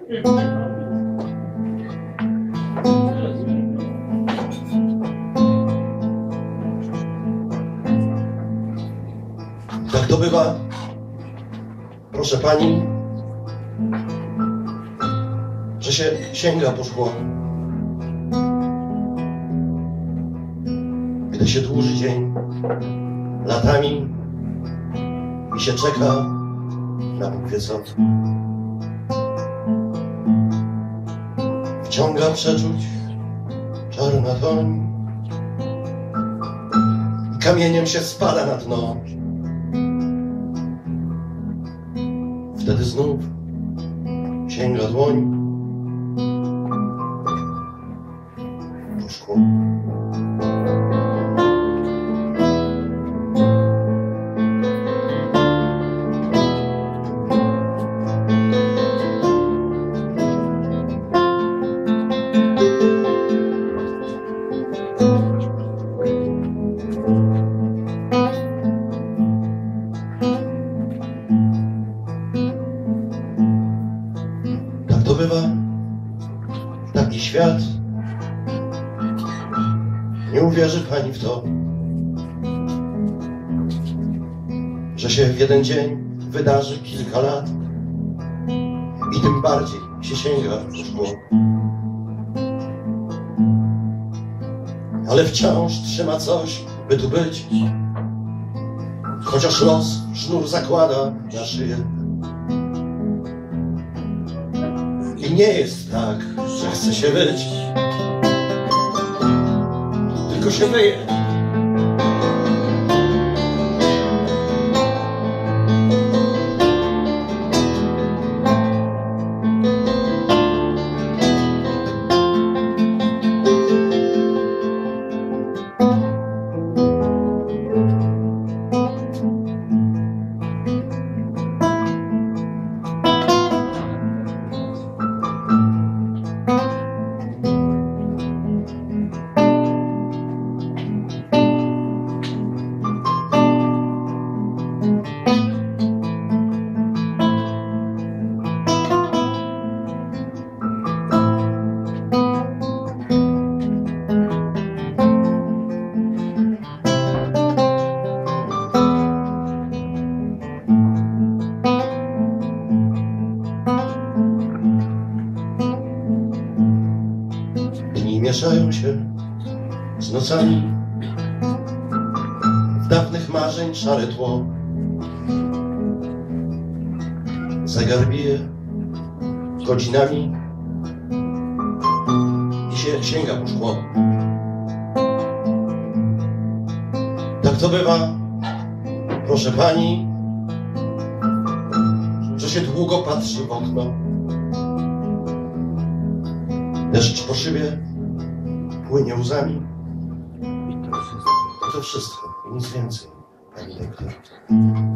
Tak to bywa, proszę pani, że się sięga po szkło, gdy się dłuży dzień latami i się czeka na Bóg wie co. Wciąga przeczuć czarna toń i kamieniem się spada na dno. Wtedy znów sięga dłoń po szkło. To bywa taki świat. Nie uwierzy pani w to, że się w jeden dzień wydarzy kilka lat i tym bardziej się sięga po szkło. Ale wciąż trzyma coś, by tu być, chociaż los sznur zakłada na szyję. I nie jest tak, że chce się wyć, tylko się wyje. Mieszają się z nocami, w dawnych marzeń szare tło. Zegar bije godzinami i się sięga po szkło. Tak to bywa, proszę pani, że się długo patrzy w okno. Deszcz po szybie płynie łzami. I to wszystko, i nic więcej, pani doktor.